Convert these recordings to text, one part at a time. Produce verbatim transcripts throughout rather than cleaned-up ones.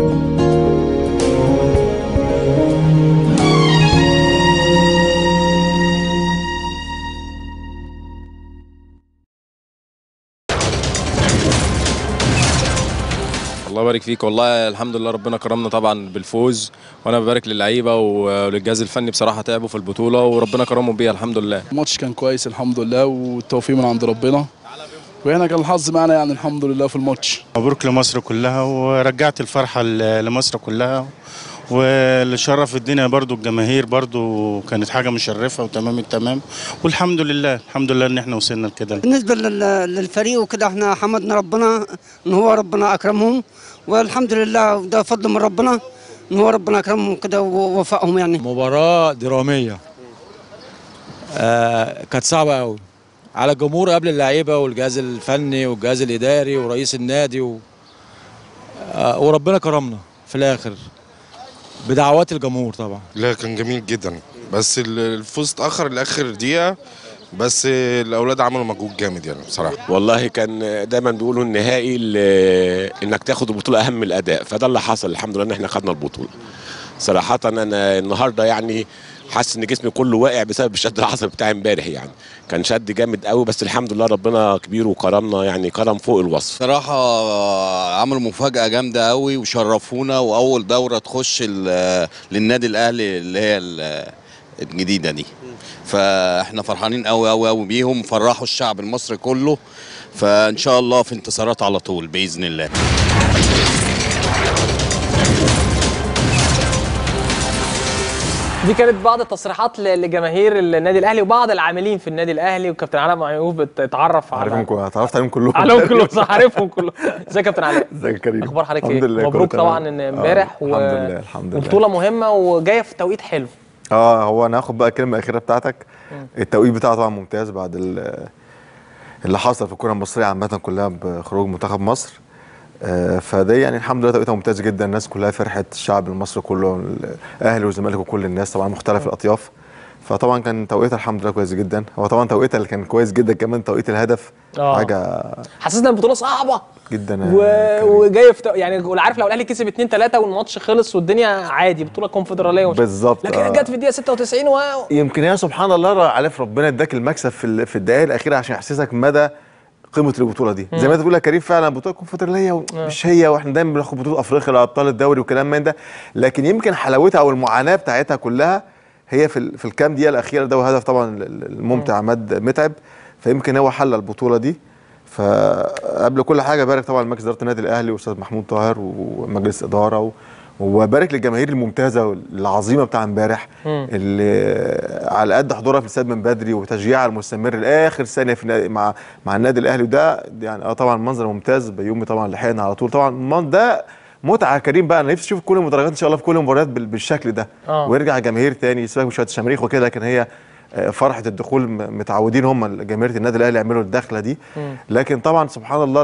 الله يبارك فيك. والله الحمد لله ربنا كرمنا طبعا بالفوز، وانا ببارك للعيبه وللجهاز الفني، بصراحه تعبوا في البطوله وربنا كرمهم بيها الحمد لله. الماتش كان كويس الحمد لله، والتوفيق من عند ربنا، واحنا كان الحظ معانا يعني الحمد لله في الماتش. مبروك لمصر كلها، ورجعت الفرحه لمصر كلها، واللي شرف الدنيا برضو الجماهير، برضو كانت حاجه مشرفه وتمام التمام، والحمد لله الحمد لله ان احنا وصلنا لكده. بالنسبه للفريق وكده احنا حمدنا ربنا ان هو ربنا اكرمهم، والحمد لله ده فضل من ربنا ان هو ربنا اكرمهم كده ووفقهم. يعني مباراه دراميه آه كانت صعبه قوي على الجمهور قبل اللعيبه والجهاز الفني والجهاز الاداري ورئيس النادي و... آه وربنا كرمنا في الاخر بدعوات الجمهور طبعا. لا كان جميل جدا، بس الفوز اتاخر لاخر دقيقه، بس الاولاد عملوا مجهود جامد يعني بصراحه. والله كان دايما بيقولوا النهائي انك تاخد البطوله اهم من الاداء، فده اللي حصل الحمد لله ان احنا خدنا البطوله. صراحه انا النهارده يعني حاسس ان جسمي كله واقع بسبب الشد العصبي بتاع امبارح، يعني كان شد جامد قوي، بس الحمد لله ربنا كبير وكرمنا، يعني كرم فوق الوصف. صراحه عملوا مفاجاه جامده قوي وشرفونا، واول دوره تخش للنادي الاهلي اللي هي الجديده دي، فاحنا فرحانين قوي قوي قوي بيهم، فرحوا الشعب المصري كله، فان شاء الله في انتصارات على طول باذن الله. دي كانت بعض التصريحات لجماهير النادي الاهلي وبعض العاملين في النادي الاهلي، وكابتن علاء معيوف بتتعرف على عارفهم اتعرفت عليهم كلهم عليهم كلهم صح، عارفهم كلهم. ازيك يا كابتن علاء؟ ازيك يا كريم؟ اخبار حضرتك ايه؟ الحمد لله. مبروك طبعا ان امبارح و... الحمد لله الحمد لله، وبطوله مهمه وجايه في توقيت حلو. اه هو انا هاخد بقى الكلمه الاخيره بتاعتك. م. التوقيت بتاعه طبعا ممتاز بعد اللي حصل في الكره المصريه عامه كلها بخروج منتخب مصر. آه فده يعني الحمد لله توقيتها ممتاز جدا، الناس كلها فرحت، الشعب المصري كله، الاهلي والزمالك وكل الناس طبعا مختلف الاطياف، فطبعا كان توقيتها الحمد لله كويس جدا. هو طبعا توقيتها اللي كان كويس جدا كمان توقيت الهدف. أوه. حاجه حسينا البطوله صعبه جدا و... وجايه في يعني عارف لو الاهلي كسب اتنين تلاتة والماتش خلص والدنيا عادي بطوله كونفدراليه بالظبط، لكن آه. جت في الدقيقه ستة وتسعين و يمكن هي سبحان الله عارف ربنا اداك المكسب في في الدقائق الاخيره عشان يحسسك مدى قيمه البطوله دي. زي ما انت بتقول يا كريم فعلا بطوله كونفدراليه مش هي، واحنا دايما بناخد بطوله افريقيا لابطال الدوري وكلام من ده، لكن يمكن حلاوتها او المعاناه بتاعتها كلها هي في في الكام دقيقه الاخيره. ده هدف طبعا الممتع عماد متعب، فيمكن هو حل البطوله دي. فقبل كل حاجه بارك طبعا لمجلس اداره النادي الاهلي واستاذ محمود طاهر ومجلس اداره و... وبارك للجماهير الممتازه العظيمه بتاع امبارح اللي على قد حضورها في الاستاد من بدري وتشجيعها المستمر لاخر ثانيه في مع مع النادي الاهلي. وده يعني اه طبعا منظر ممتاز. بيومي طبعا لحقنا على طول طبعا، ده متعه كريم بقى. انا نفسي اشوف كل المدرجات ان شاء الله في كل المباريات بالشكل ده. أوه. ويرجع جماهير تاني سيبك من شويه الشماريخ وكده، لكن هي فرحه الدخول متعودين هم جماهير النادي الاهلي يعملوا الدخله دي. مم. لكن طبعا سبحان الله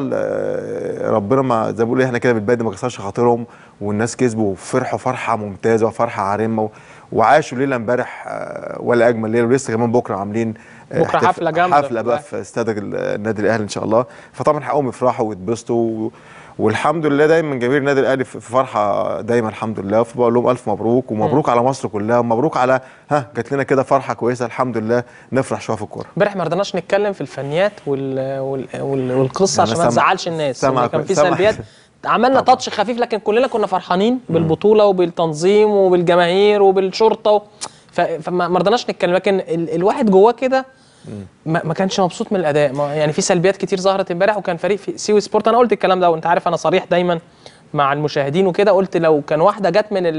ربنا ما زي ما بيقولوا احنا كده بالبادي ما كسرش خاطرهم، والناس كسبوا وفرحوا فرحه ممتازه وفرحه عارمه، وعاشوا ليله امبارح ولا اجمل ليله. ولسه كمان بكره عاملين بكره حفله جامده حفله بقى في استاد النادي الاهلي ان شاء الله. فطبعا حقهم يفرحوا ويتبسطوا، والحمد لله دايما جماهير النادي الاهلي في فرحه دايما الحمد لله. فبقول لهم الف مبروك، ومبروك م. على مصر كلها، ومبروك على ها جات لنا كده فرحه كويسه الحمد لله نفرح شويه في الكوره. امبارح ما رضناش نتكلم في الفنيات وال... وال... والقصه عشان ما تزعلش الناس، كان في سلبيات عملنا تاتش خفيف، لكن كلنا كنا فرحانين بالبطوله وبالتنظيم وبالجماهير وبالشرطه و... ف... فما رضناش نتكلم، لكن ال... الواحد جواه كده ما, ما كانش مبسوط من الاداء. ما يعني في سلبيات كتير ظهرت امبارح، وكان فريق في سيوي سبورت، انا قلت الكلام ده وانت عارف انا صريح دايما مع المشاهدين وكده، قلت لو كان واحده جت من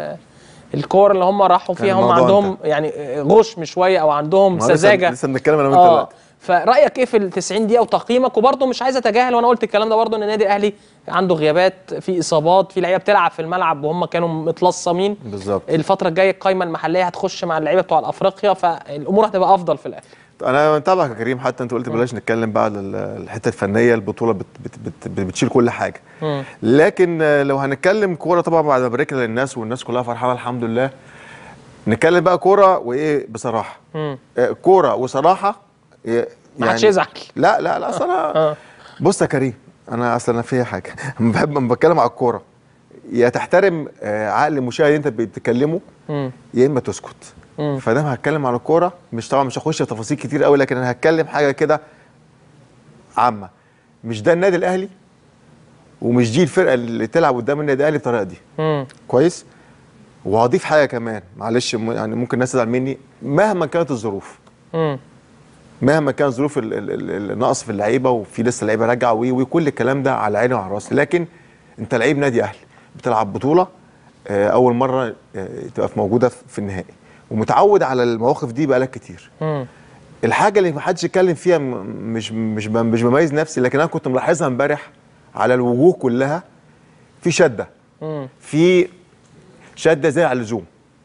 الكور اللي هم راحوا فيها هم عندهم انت. يعني غشم شويه او عندهم سذاجه. لسه بنتكلم انا وانت دلوقتي. فرايك ايه في ال تسعين دقيقه وتقييمك؟ وبرده مش عايز اتجاهل وانا قلت الكلام ده برده ان النادي الاهلي عنده غيابات، في اصابات، في لعيبه بتلعب في الملعب وهم كانوا متلصمين. بالظبط. الفتره الجايه القايمه المحليه هتخش مع اللعيبه بتوع الافريقيا، فالامور هتبقى افضل في الاهلي. انا متابعك يا كريم، حتى انت قلت بلاش نتكلم بقى على الحته الفنيه، البطوله بت بت بت بتشيل كل حاجه. م. لكن لو هنتكلم كوره طبعا بعد ما باركنا للناس والناس كلها فرحانه الحمد لله، نتكلم بقى كوره وايه بصراحه. كوره وصراحه يعني ما حدش يزعل. لا لا لا اصل انا بص يا كريم، انا اصل انا فيها حاجه بحب لما بتكلم على الكوره يا تحترم عقل المشاهد انت بتكلمه يا اما تسكت. فدام هتكلم عن الكوره مش طبعا مش هخش في تفاصيل كتير قوي، لكن انا هتكلم حاجه كده عامه. مش ده النادي الاهلي ومش دي الفرقه اللي تلعب قدام النادي الاهلي بالطريقه دي. مم. كويس. وهضيف حاجه كمان معلش يعني ممكن الناس تزعل مني، مهما كانت الظروف مم. مهما كانت ظروف النقص في اللعيبه وفي لسه لعيبه راجعه وكل الكلام ده على عيني وعلى راسي، لكن انت لعيب نادي اهلي بتلعب بطوله اول مره تبقى موجوده في النهائي ومتعود على المواقف دي بقالك كتير. مم. الحاجه اللي ما حدش يتكلم فيها مش مش مش بميز نفسي، لكن انا كنت ملاحظها امبارح على الوجوه كلها، في شده. مم. في شده زي على اللزوم،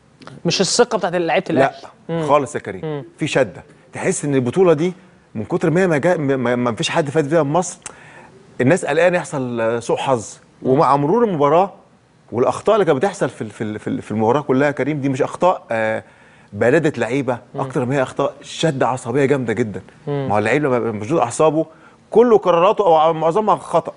مش الثقه بتاعت لعيبه الاهلي. لا مم. خالص يا كريم. مم. في شده، تحس ان البطوله دي من كتر ما ما, جا ما, ما فيش حد فات فيها في مصر، الناس قلقانه يحصل سوء حظ. ومع مرور المباراه والاخطاء اللي كانت بتحصل في في في المباراه كلها يا كريم، دي مش اخطاء آه بلادة لعيبه اكتر ما هي اخطاء شده عصبيه جامده جدا. ما هو اللعيب لما مشدود اعصابه كله قراراته او معظمها خطا.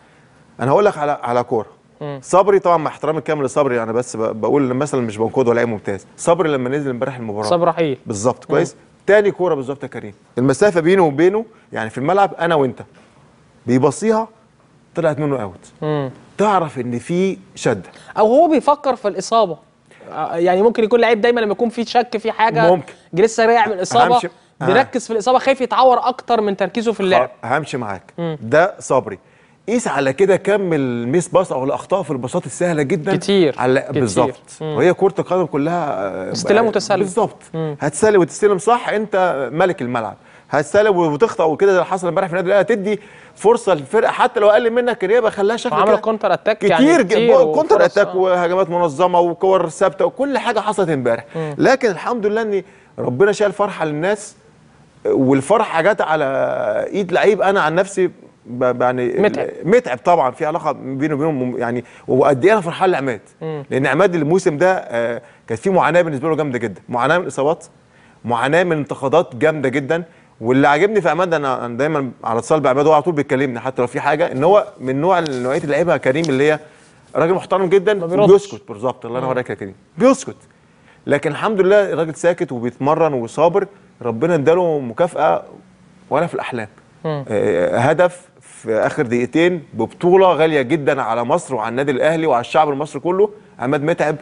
انا هقول لك على على كوره صبري، طبعا مع احترامي الكامل لصبري، انا بس بقول مثلا مش بنقده لعيب ممتاز. صبري لما نزل امبارح المباراه صبري رحيل بالظبط كويس. تاني كوره بالظبط يا كريم، المسافه بينه وبينه يعني في الملعب انا وانت بيبصيها طلعت منه اوت. تعرف ان في شده او هو بيفكر في الاصابه. يعني ممكن يكون لعيب دايما لما يكون في شك في حاجه ممكن لسه راجع من الاصابه بيركز في الاصابه، خايف يتعور اكتر من تركيزه في اللعب. همشي معاك. مم. ده صبري. قيس على كده كم الميس باص او الاخطاء في الباصات السهله جدا كتير على بالظبط. وهي كره القدم كلها استلام وتسلم بالظبط. هتسلم وتستلم صح، انت ملك الملعب. هتسلم وتخطأ وكده زي اللي حصل امبارح في النادي الاهلي، تدي فرصه للفرقه حتى لو اقل منك ان هي بخليها شكل عملوا كونتر اتاك كتير يعني كتير كونتر اتاك وهجمات منظمه وكور ثابته وكل حاجه حصلت امبارح. لكن الحمد لله ان ربنا شال فرحه للناس، والفرحه جت على ايد لعيب انا عن نفسي يعني متعب متعب طبعا في علاقه بينه وبينهم يعني. وقد ايه انا فرحان لعماد، لان عماد الموسم ده آه كانت فيه معاناه بالنسبه له جامده جدا، معاناه من الاصابات، معاناه من انتقادات جامده جدا. واللي عاجبني في عماد، انا دايما على اتصال بعماد، هو على طول بيكلمني حتى لو في حاجه، ان هو من نوع نوعيه اللعيبه كريم اللي هي راجل محترم جدا وبيسكت. بالظبط الله ينور عليك يا كريم، بيسكت. لكن الحمد لله الراجل ساكت وبيتمرن وصابر، ربنا اداله مكافاه ولا في الاحلام. آه هدف في اخر دقيقتين ببطوله غاليه جدا على مصر وعلى النادي الاهلي وعلى الشعب المصري كله. عماد متعب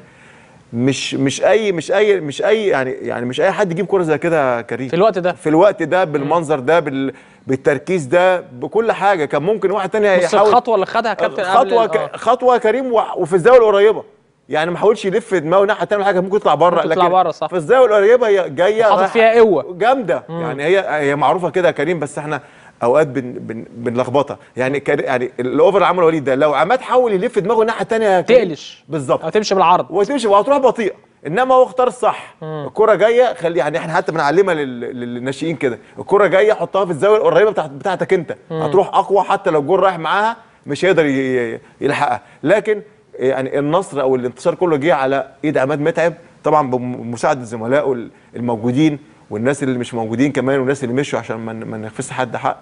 مش مش اي مش اي مش اي يعني يعني مش اي حد يجيب كوره زي كده يا كريم في الوقت ده في الوقت ده بالمنظر ده بال بالتركيز ده بكل حاجه. كان ممكن واحد تاني يحاول الخطوه اللي خدها كابتن خطوه ك... آه. خطوه كريم وفي الزاويه القريبه، يعني ما حاولش يلف دماغه ناحيه تعمل حاجه ممكن يطلع بره، لكن بره صح. في الزاويه القريبه هي جايه حاطط فيها قوه جامده. يعني هي هي معروفه كده يا كريم، بس احنا اوقات بن بن بنلخبطها. يعني كر... يعني الاوفر اللي عمله وليد ده لو عماد حاول يلف دماغه الناحيه الثانيه تقلش بالظبط، او تمشي بالعرض وتمشي وهتروح بطيئه. انما هو اختار الصح. الكره جايه خلي يعني احنا حتى بنعلمها للناشئين كده، الكره جايه حطها في الزاويه القريبه بتاعت بتاعتك انت، مم. هتروح اقوى حتى لو الجول رايح معاها مش هيقدر يلحقها. لكن يعني النصر او الانتصار كله جه على ايد عماد متعب، طبعا بمساعده زملائه الموجودين والناس اللي مش موجودين كمان والناس اللي مشوا عشان ما نخفش حد حق.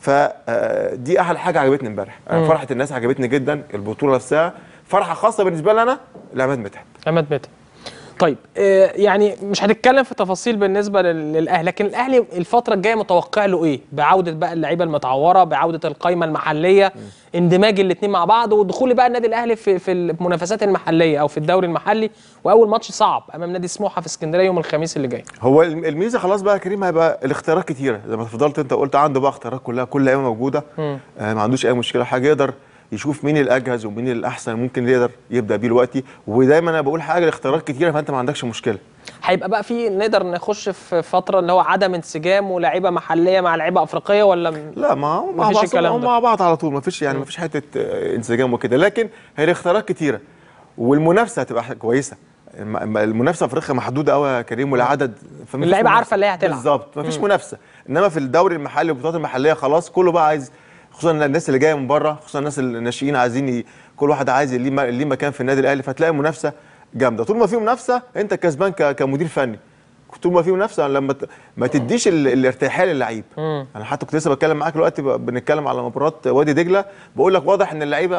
فدي احلى حاجه عجبتني امبارح، فرحه الناس عجبتني جدا، البطوله نفسها فرحه خاصه بالنسبه لي انا لعماد متعب. عماد متعب طيب آه يعني مش هنتكلم في تفاصيل بالنسبه للاهلي، لكن الاهلي الفتره الجايه متوقع له ايه؟ بعوده بقى اللعيبه المتعوره، بعوده القايمه المحليه، م. اندماج الاثنين مع بعض، ودخول بقى النادي الاهلي في في المنافسات المحليه او في الدوري المحلي، واول ماتش صعب امام نادي سموحه في اسكندريه يوم الخميس اللي جاي. هو الميزه خلاص بقى يا كريم هيبقى الاختيارات كتيره زي ما فضلت انت قلت، عنده بقى اختيارات كلها، كل لعيبه موجوده، آه ما عندوش اي مشكله حاجه، يقدر يشوف مين الاجهز ومين الاحسن ممكن يقدر يبدا بيه دلوقتي. ودايما انا بقول حاجه، الاختيارات كتيره فانت ما عندكش مشكله. هيبقى بقى في نقدر نخش في فتره اللي هو عدم انسجام ولاعيبه محليه مع لعيبه افريقيه ولا لا؟ ما مع بعض مع بعض على طول، ما فيش يعني ما فيش حته انسجام وكده، لكن هي الاختيارات كتيره والمنافسه هتبقى كويسه. المنافسه في افريقيا محدوده قوي يا كريم والعدد، اللعيبه عارفه اللي هي هتلعب بالظبط، ما فيش منافسه. انما في الدوري المحلي والبطولات المحليه خلاص كله بقى عايز، خصوصا الناس اللي جايه من بره، خصوصا الناس الناشئين عايزين ي... كل واحد عايز ليه مكان في النادي الاهلي، فتلاقي منافسه جامده. طول ما في منافسه انت كسبان ك... كمدير فني، طول ما في منافسه لما ت... ما تديش ال... الارتياحيه للعيب. انا حتى كنت لسه بتكلم معاك دلوقتي، بنتكلم على مباراه وادي دجله، بقول لك واضح ان اللعيبه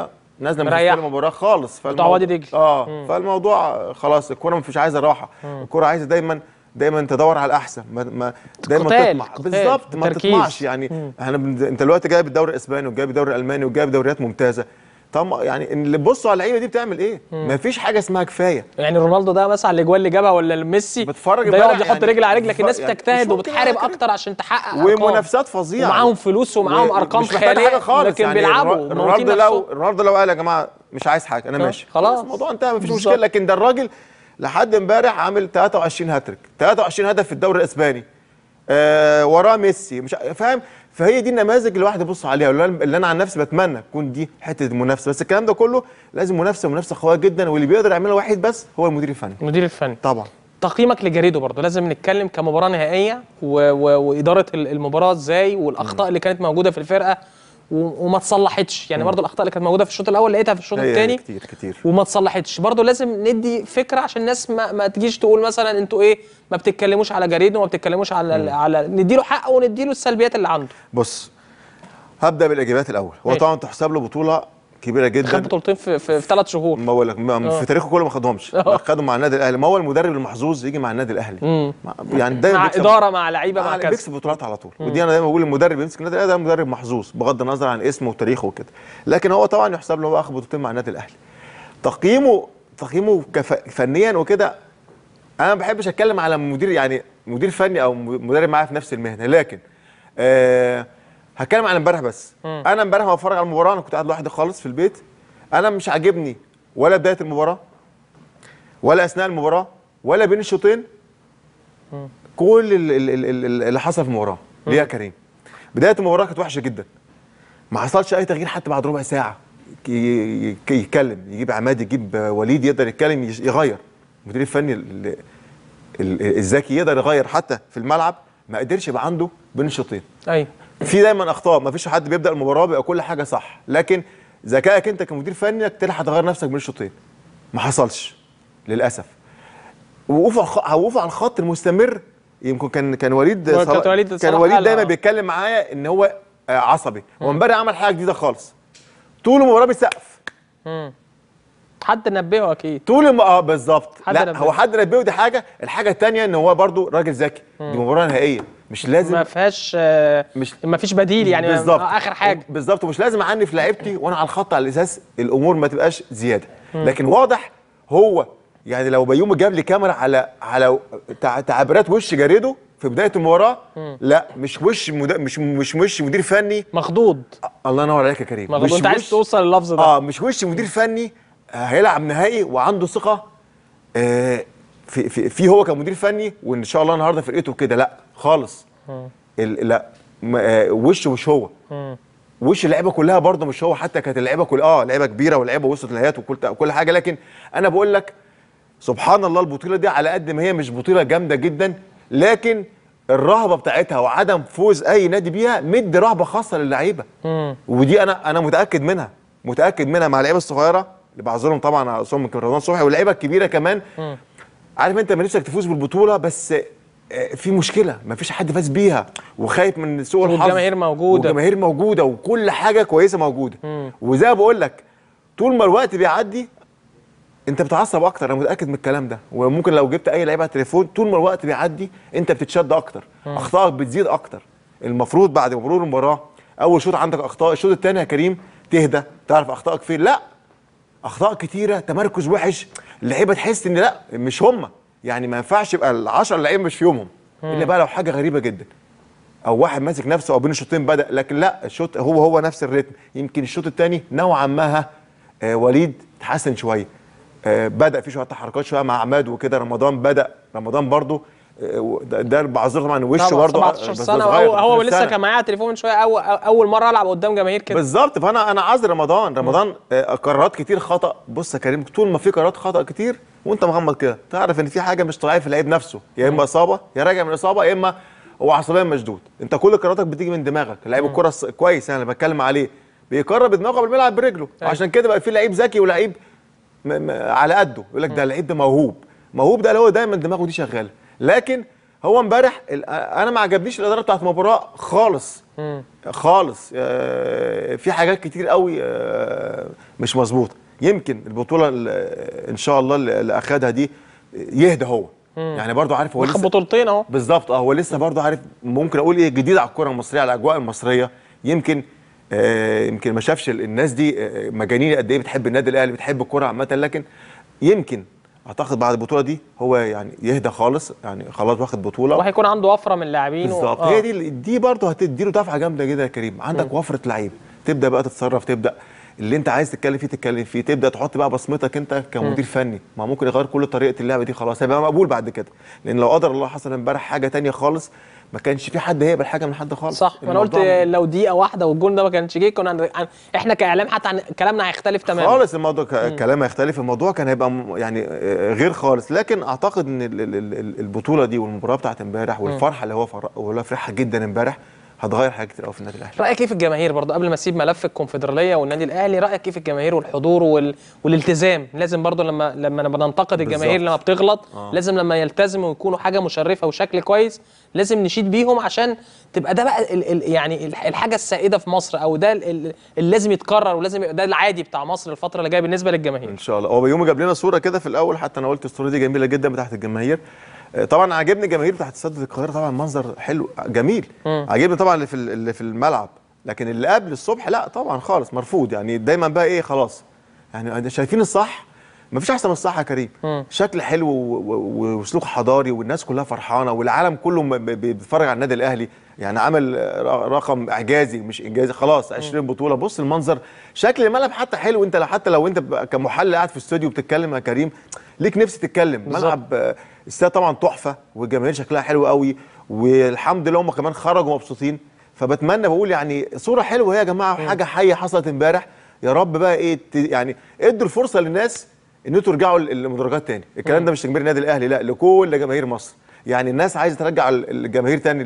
نازله من المباراه خالص. بتوع وادي دجله اه مم. فالموضوع خلاص الكوره مش عايزه راحه، الكوره عايزه دايما دايما تدور على الاحسن، ما, ما دايما تطمع بالظبط، ما تطمعش يعني. احنا انت دلوقتي جايب الدوري الاسباني وجايب الدوري الالماني وجايب دوريات ممتازه، طب يعني اللي بصوا على اللعيبه دي بتعمل ايه؟ ما فيش حاجه اسمها كفايه. يعني رونالدو ده مثلا الاجوال اللي جابها ولا ميسي بتفرج ده يقعد يحط يعني رجل على رجل، لكن الناس يعني بتجتهد وبتحارب اكتر عشان تحقق ومنافسات فظيعه ومعاهم فلوس ومعاهم ارقام خياليه لكن يعني بيلعبوا. رونالدو لو رونالدو لو قال يا جماعه مش عايز حاجه انا ماشي خلاص الموضوع انتهى مفيش مشكله. لكن ده الراجل لحد امبارح عامل ثلاثة وعشرين هاتريك، ثلاثة وعشرين هدف في الدوري الاسباني، آه وراه ميسي، مش فاهم. فهي دي النماذج اللي الواحد يبص عليها، اللي انا عن نفسي بتمنى تكون دي حته المنافسه. بس الكلام ده كله لازم منافسه منافسه قويه جدا، واللي بيقدر يعملها واحد بس هو المدير الفني. المدير الفني طبعا. تقييمك لجاريدو برضه لازم نتكلم كمباراه نهائيه و... و... واداره المباراه ازاي، والاخطاء م. اللي كانت موجوده في الفرقه و... وما تصلحتش، يعني برضه الاخطاء اللي كانت موجوده في الشوط الاول لقيتها في الشوط الثاني كتير كتير وما تصلحتش. برضه لازم ندي فكره عشان الناس ما, ما تجيش تقول مثلا انتوا ايه ما بتتكلموش على جاريدو وما بتتكلموش على م. على نديله حقه ونديله السلبيات اللي عنده. بص هبدا بالاجابات الاول. هو طبعا تحسب له بطوله كبيره جدا، خد بطولتين في في ثلاث شهور. ما بقول لك في تاريخه كله ما خدهمش، خدهم مع النادي الاهلي. ما هو المدرب المحظوظ يجي مع النادي الاهلي مم. يعني دايما مع اداره مع لعيبه مع كذا بيكسب بطولات على طول. مم. ودي انا دايما بقول المدرب يمسك النادي الاهلي ده مدرب محظوظ بغض النظر عن اسمه وتاريخه وكده. لكن هو طبعا يحسب له هو اخد بطولتين مع النادي الاهلي. تقييمه تقييمه كف... فنيا وكده انا ما بحبش اتكلم على مدير يعني مدير فني او مدرب معايا في نفس المهنه، لكن آه هتكلم عن امبارح بس. مم. انا امبارح بتفرج على المباراه، انا كنت قاعد لوحدي خالص في البيت، انا مش عاجبني ولا بدايه المباراه ولا اثناء المباراه ولا بين الشوطين كل اللي حصل في المباراه. ليه يا كريم؟ بدايه المباراه كانت وحشه جدا، ما حصلش اي تغيير حتى بعد ربع ساعه يتكلم، يجيب عماد يجيب وليد يقدر يتكلم يغير. المدير الفني الذكي يقدر يغير حتى في الملعب، ما قدرش يبقى عنده بين الشوطين. ايوه في دايما اخطاء، ما فيش حد بيبدا المباراه بيبقى كل حاجه صح، لكن ذكائك انت كمدير فني انك تلحق تغير نفسك بين الشوطين. ما حصلش للاسف. وقوفوا وقوفوا على الخط المستمر. يمكن كان كان وليد صلاح وليد كان وليد دايما بيتكلم معايا ان هو عصبي، وامبارح عمل حاجه جديده خالص. طول المباراه بيسقف. امم حد نبهه اكيد. طول الم... اه بالظبط. لا نبهه. هو حد نبهه، دي حاجه. الحاجه الثانيه ان هو برضو راجل ذكي، دي مباراه نهائيه مش لازم ما فيهاش آه مش ما فيش بديل يعني بالظبط اخر حاجه بالظبط. ومش لازم اعنف لعيبتي وانا على الخط على اساس الامور ما تبقاش زياده. مم. لكن واضح هو يعني لو بيومي جاب لي كاميرا على على تعبيرات وش جاريدو في بدايه المباراه، لا مش وش مد... مش مش وش مدير فني مخضوض. الله ينور عليك يا كريم. مخضوض. انت عايز توصل لللفظ ده. اه مش وش مدير فني هيلعب نهائي وعنده ثقه آه في, في في هو كمدير فني وان شاء الله النهارده فرقته كده، لا خالص. ال... لا آه وش مش هو. مم. وش اللعيبه كلها برضه مش هو، حتى كانت اللعيبه كلها اه لعيبه كبيره ولعيبه وصلت نهائيات وكل كل حاجه. لكن انا بقول لك سبحان الله البطوله دي على قد ما هي مش بطوله جامده جدا، لكن الرهبه بتاعتها وعدم فوز اي نادي بيها مدي رهبه خاصه للعيبه. ودي انا انا متاكد منها متاكد منها مع اللعيبه الصغيره اللي بعذرهم طبعا على راسهم يمكن رمضان صبحي، واللعيبه الكبيره كمان. مم. عارف انت ما نفسك تفوز بالبطوله بس في مشكله ما فيش حد فاز بيها وخايف من سوء الحظ، والجماهير موجوده والجماهير موجوده وكل حاجه كويسه موجوده. مم. وزي ما بقول لك طول ما الوقت بيعدي انت بتتعصب اكتر، انا متاكد من الكلام ده. وممكن لو جبت اي لعيبه على التليفون طول ما الوقت بيعدي انت بتتشد اكتر، مم. اخطائك بتزيد اكتر. المفروض بعد مرور المباراه اول شوط عندك اخطاء، الشوط الثاني يا كريم تهدى تعرف اخطائك فين. لا اخطاء كتيره، تمركز وحش، اللعيبه تحس ان لا مش هم، يعني ما ينفعش يبقى العشرة لعيبه مش في يومهم، الا بقى لو حاجه غريبه جدا او واحد ماسك نفسه او بين الشوطين بدا. لكن لا الشوط هو هو نفس الريتم. يمكن الشوط الثاني نوعا ما آه وليد تحسن شويه، آه بدا في شويه تحركات شويه مع عماد وكده. رمضان بدا رمضان برضو آه ده بعذره طبعا وشه برضو سبعتاشر سنه هو, هو لسه كان معايا على التليفون من شويه اول اول مره العب قدام جماهير كده بالظبط. فانا انا عذر رمضان رمضان آه قرارات كتير خطا. بص يا كريم طول ما في قرارات خطا كتير وانت مغمض كده تعرف ان في حاجه مش طبيعيه في اللعيب نفسه، يا اما اصابه يا راجع من اصابه يا اما هو عصبيا مشدود. انت كل قراراتك بتيجي من دماغك. لعيب الكره كويس انا يعني بتكلم عليه بيقرب بدماغه قبل ما يلعب برجله. عشان كده بقى في لعيب ذكي ولعيب على قده يقول لك ده اللعيب ده موهوب. موهوب ده اللي هو دايما دماغه دي شغاله. لكن هو امبارح انا ما عجبنيش الاداره بتاعت المباراه خالص مم. خالص. آه في حاجات كتير قوي آه مش مظبوطه. يمكن البطوله ان شاء الله اللي اخدها دي يهدى هو. مم. يعني برضو عارف هو لسه بطولتين اهو بالظبط. اه هو لسه برضو عارف ممكن اقول ايه جديد على الكره المصريه على الاجواء المصريه. يمكن آه يمكن ما شافش الناس دي آه مجانين قد ايه بتحب النادي الاهلي بتحب الكره عامه. لكن يمكن اعتقد بعد البطوله دي هو يعني يهدى خالص. يعني خلاص واخد بطوله وهيكون عنده وفره من اللاعبين بالظبط. و... آه. هي دي دي برضه هتدي له دفعه جامده جدا يا كريم. عندك م. وفره لعيبه تبدا بقى تتصرف تبدا اللي انت عايز تتكلم فيه تتكلم فيه تبدا تحط بقى بصمتك انت كمدير م. فني. ما ممكن يغير كل طريقه اللعبه دي خلاص هيبقى مقبول بعد كده. لان لو قدر الله حصل امبارح حاجه ثانيه خالص ما كانش في حد هيقبل حاجه من حد خالص. صح. انا قلت لو دقيقه واحده والجول ده ما كانش جه كنا احنا كاعلام حتى عن كلامنا هيختلف تماما خالص. الموضوع كلام هيختلف. الموضوع كان هيبقى يعني غير خالص. لكن اعتقد ان البطوله دي والمباراه بتاعت امبارح والفرحه اللي هو هو فرحها جدا امبارح هتغير حاجات كتير قوي في النادي الاهلي. رايك ايه في الجماهير برضه قبل ما اسيب ملف الكونفدراليه والنادي الاهلي؟ رايك ايه في الجماهير والحضور وال... والالتزام؟ لازم برضه لما لما بننتقد الجماهير لما بتغلط آه. لازم لما يلتزموا ويكونوا حاجه مشرفه وشكل كويس لازم نشيد بيهم عشان تبقى ده بقى ال... ال... يعني الحاجه السائده في مصر او ده ال... اللي لازم يتكرر ولازم يبقى ده العادي بتاع مصر الفتره اللي جايه بالنسبه للجماهير ان شاء الله. هو بيومي جاب لنا صوره كده في الاول حتى انا قلت الصوره دي جميله جدا بتاعت الجماهير. طبعا عاجبني الجماهير بتاعت استاد القاهره طبعا منظر حلو جميل. مم. عاجبني طبعا اللي في اللي في الملعب. لكن اللي قبل الصبح لا طبعا خالص مرفوض. يعني دايما بقى ايه خلاص يعني شايفين الصح. ما فيش احسن من الصح يا كريم. مم. شكل حلو وسلوك حضاري والناس كلها فرحانه والعالم كله بيتفرج على النادي الاهلي. يعني عمل رقم اعجازي مش انجازي خلاص عشرين بطوله. بص المنظر شكل الملعب حتى حلو. انت حتى لو انت كمحلل قاعد في الاستوديو بتتكلم يا كريم ليك نفس تتكلم. ملعب استاد طبعا تحفه والجماهير شكلها حلو قوي والحمد لله هم كمان خرجوا مبسوطين. فبتمنى بقول يعني صوره حلوه هي يا جماعه حاجه حيه حصلت امبارح. يا رب بقى ايه يعني ادوا الفرصه للناس ان انتوا ترجعوا للمدرجات تاني. الكلام ده مش لجماهير النادي الاهلي لا لكل جماهير مصر. يعني الناس عايزه ترجع الجماهير تاني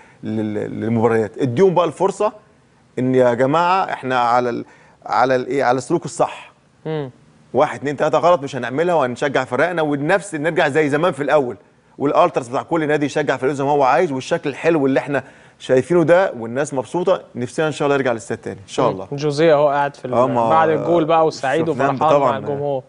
للمباريات. اديهم بقى الفرصه ان يا جماعه احنا على ال على الايه على السلوك الصح. امم واحد اتنين تلاته غلط مش هنعملها وهنشجع فرقنا ونفس نرجع زي زمان في الاول. والالترس بتاع كل نادي يشجع فريقه زي ما هو عايز والشكل الحلو اللي احنا شايفينه ده والناس مبسوطه. نفسنا ان شاء الله يرجع للاستاد تاني ان شاء الله. جوزيه اهو قاعد في بعد الجول بقى وسعيد وفرحان مع الجمهور.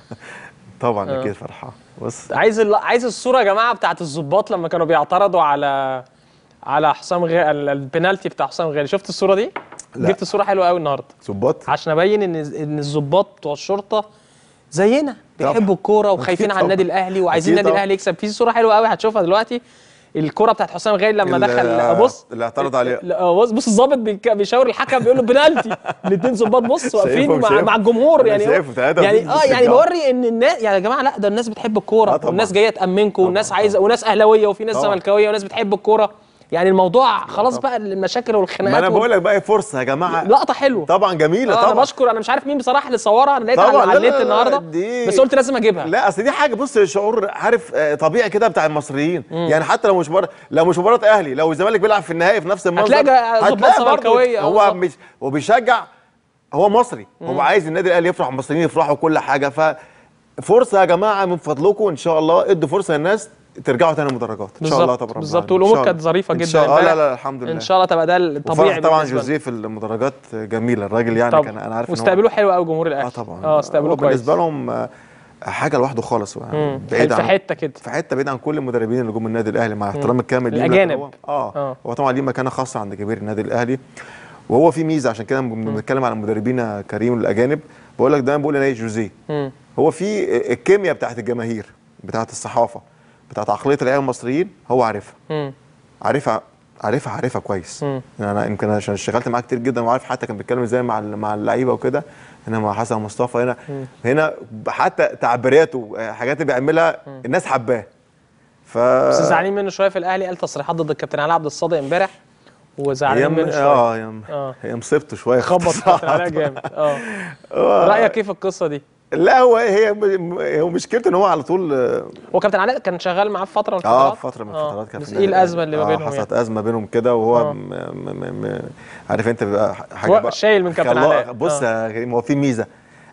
طبعا اكيد فرحان. بص عايز عايز الصوره يا جماعه بتاعت الضباط لما كانوا بيعترضوا على على حسام غالي البنالتي بتاع حسام غالي. شفت الصوره دي؟ لا. جبت صوره حلوه قوي النهارده ضباط عشان ابين ان ان الضباط بتوع الشرطه زينا بيحبوا الكوره وخايفين على النادي الاهلي وعايزين النادي الاهلي يكسب. في صوره حلوه قوي هتشوفها دلوقتي الكره بتاعت حسام غالي لما دخل بص اللي اعترض عليه بص بص الظابط بيشاور الحكم بيقول له بنالتي. الاثنين ظباط بص واقفين مع, مع الجمهور يعني يعني اه يعني بوري ان الناس يعني يا جماعه لا ده الناس بتحب الكوره والناس جايه تامنكم والناس عايزه وناس اهلاويه وفي ناس زملكاويه وناس بتحب الكوره. يعني الموضوع خلاص بقى المشاكل والخناقات. ما انا بقول لك بقى فرصه يا جماعه لقطه حلوه طبعا جميله آه طبعا. انا بشكر انا مش عارف مين بصراحه اللي صورها انا لقيتها على النت النهارده بس قلت لازم اجيبها. لا اصل دي حاجه بص شعور عارف طبيعي كده بتاع المصريين. مم. يعني حتى لو مش مباراه لو مش مباراه اهلي لو الزمالك بيلعب في النهائي في نفس المنظر هتلاقي ظباط زملكاويه. هو مش هو بيشجع هو مصري. مم. هو عايز النادي الاهلي يفرح المصريين يفرحوا كل حاجه. ففرصه يا جماعه من فضلكم ان شاء الله ادوا فرصه للناس ترجعوا تاني المدرجات ان شاء الله. طبعا بالظبط والامور كانت ظريفه جدا. لا لا لا الحمد لله ان شاء الله تبقى ده الطبيعي. طبعا جوزيه في المدرجات جميله الراجل يعني كان انا عارف ان واستقبلوه حلو قوي جمهور الاهلي. اه طبعا اه استقبلوه كويس بالنسبه لهم حاجه لوحده خالص يعني بعيد عن في حته كده في حته بعيد عن كل المدربين اللي جم النادي الاهلي مع احترام الكامل ليه الاجانب. هو اه, آه. هو طبعا ليه مكانه خاصه عند جماهير النادي الاهلي وهو في ميزه عشان كده بنتكلم على المدربين كريم الاجانب. بقول لك دايما بقول انا جوزيه هو في الكيمياء بتاعت الجماهير بتاعت الصحافه بتاعت عقليه اللعيبه المصريين هو عارفها. عارفها عارفها عارفها كويس. مم. يعني انا يمكن عشان اشتغلت معاه كتير جدا وعارف حتى كان بيتكلم ازاي مع مع اللعيبه وكده. هنا مع حسن مصطفى هنا مم. هنا حتى تعبيراته حاجات اللي بيعملها الناس حباه. ف بس زعلانين منه شويه في الاهلي. قال تصريحات ضد الكابتن علي عبد الصادق امبارح وزعلانين منه شويه. اه هي, آه. هي مصيبته شويه خبط الكابتن علي جامد. اه رايك ايه في القصه دي؟ لا هو هي هو مشكلته ان هو على طول هو كابتن علاء كان شغال معاه في فتره من الفترات. اه فتره من الفترات كان في ايه الازمه اللي ما بينهم؟ اه حصلت يعني. ازمه بينهم كده وهو م م م عارف انت بيبقى حاجه بقى شايل من كابتن علاء. بص يا كريم هو في ميزه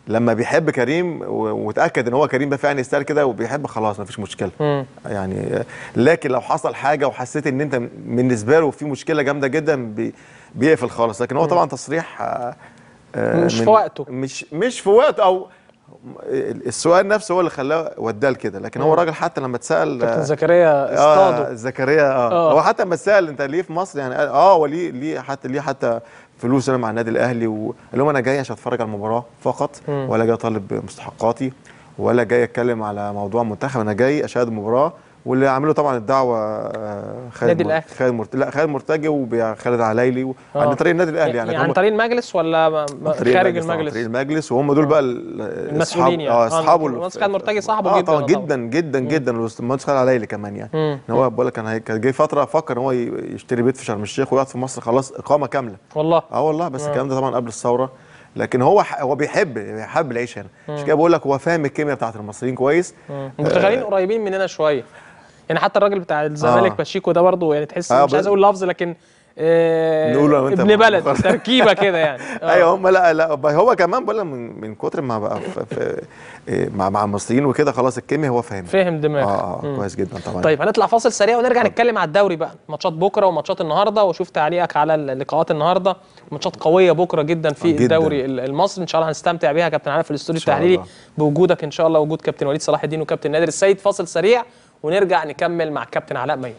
لما بيحب كريم ومتاكد ان هو كريم ده فعلا يستاهل كده وبيحب، خلاص مفيش مشكله. مم. يعني لكن لو حصل حاجه وحسيت ان انت بالنسبه له في مشكله جامده جدا بي بيقفل خالص. لكن هو طبعا تصريح آه مش في وقته، مش مش في وقته، او السؤال نفسه هو اللي خلاه وداه لكده. لكن هو راجل حتى لما اتسال كابتن زكريا اصطاده اه زكريا اه, آه. هو حتى لما اتسال انت ليه في مصر يعني اه هو ليه ليه حتى ليه حتى فلوس انا مع النادي الاهلي، وقال لهم انا جاي عشان اتفرج على المباراه فقط، م. ولا جاي اطالب مستحقاتي ولا جاي اتكلم على موضوع منتخب، انا جاي اشاهد المباراه. واللي عملوا طبعا الدعوه خالد مر... خالد مرت... لا خالد مرتجي وخالد عليلي و... آه. عن طريق النادي الاهلي يعني عن طريق المجلس ولا خارج المجلس؟ عن طريق المجلس، وهم دول بقى المسؤولين يعني. اه اصحابه. المهندس خالد مرتجي صاحبه آه جدا طبعا جدا جدا جدا. المهندس خالد عليلي كمان يعني ان هو بقول لك كان كان جاي فتره فكر ان هو يشتري بيت في شرم الشيخ ويقعد في مصر خلاص اقامه كامله والله. اه والله بس الكلام ده طبعا قبل الثوره. لكن هو هو بيحب بيحب العيش هنا، عشان كده بقول لك هو فاهم الكيمياء بتاعت المصريين كويس. المتخيلين آه قريبين مننا شويه يعني، حتى الراجل بتاع الزمالك آه. باشيكو ده برضه يعني تحس آه مش عايز اقول لفظ لكن آه ابن بلد تركيبه كده يعني. آه. ايوه هم لا لا هو كمان بقول من من كتر ما بقى في في مع مع المصريين وكده خلاص الكيمياء هو فاهم فاهم دماغ. اه اه كويس جدا طبعا. طيب هنطلع فاصل سريع ونرجع طب. نتكلم على الدوري بقى، ماتشات بكره وماتشات النهارده، وشوف تعليقك على اللقاءات النهارده. ماتشات قويه بكره جدا في جداً. الدوري المصري ان شاء الله هنستمتع بيها. كابتن عارف في الاستوديو التحليلي بوجودك ان شاء الله، وجود كابتن وليد صلاح الدين وكابتن نادر السيد. فاصل سريع ونرجع نكمل مع كابتن علاء ميهوب.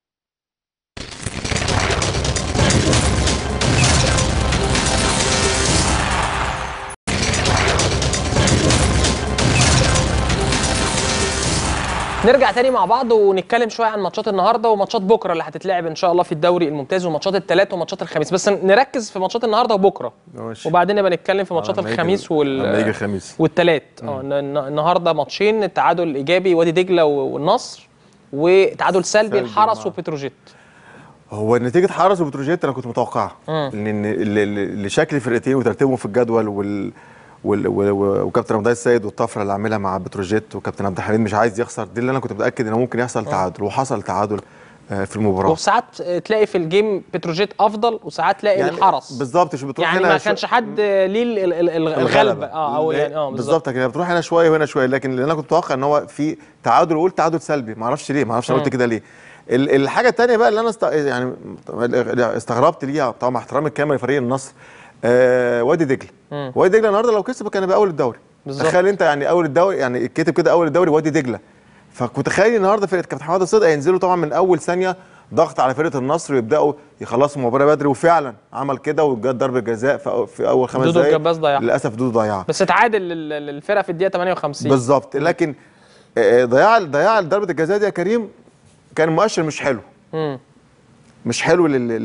نرجع تاني مع بعض ونتكلم شويه عن ماتشات النهارده وماتشات بكره اللي هتتلعب ان شاء الله في الدوري الممتاز، وماتشات الثلاث وماتشات الخميس. بس نركز في ماتشات النهارده وبكره ماشي. وبعدين نبقى نتكلم في ماتشات الخميس وال والثلاث. اه النهارده ماتشين، التعادل الايجابي وادي دجله والنصر، وتعادل سلبي الحرس وبتروجيت. هو نتيجه حرس وبتروجيت انا كنت متوقعها، لان لشكل الفرقتين وترتيبهم في الجدول وال وكابتن رمضان السيد والطفره اللي عاملها مع بتروجيت، وكابتن عبد الحميد مش عايز يخسر. دي اللي انا كنت متاكد ان ممكن يحصل تعادل، وحصل تعادل في المباراه. وساعات تلاقي في الجيم بتروجيت افضل، وساعات تلاقي يعني الحرس بالظبط. مش بتروح يعني هنا ما كانش حد ليه الغلبه اه او يعني اه بالظبط كده، بتروح هنا شويه وهنا شويه. لكن اللي انا كنت متوقع ان هو في تعادل، وقلت تعادل سلبي، ما اعرفش ليه، ما اعرفش انا قلت كده ليه. الحاجه الثانيه بقى اللي انا است... يعني استغربت ليها طبعا مع احترامي الكامل لفريق النصر، آه وادي دجله. وادي دجله النهارده لو كسب كان يبقى اول الدوري. تخيل انت يعني اول الدوري، يعني الكتب كده اول الدوري وادي دجله. فكنت تخيل النهارده فرقه كابتن حماده الصدق هينزلوا طبعا من اول ثانيه ضغط على فرقه النصر ويبداوا يخلصوا المباراه بدري، وفعلا عمل كده وجت ضربه جزاء في اول خمس دقائق. دودو الجباس ضيعها للاسف، دودو ضيعها بس اتعادل الفرقه في الدقيقه ثمانية وخمسين بالظبط. لكن ضياع ضياع ضربه الجزاء دي يا كريم كان مؤشر مش حلو. مم. مش حلو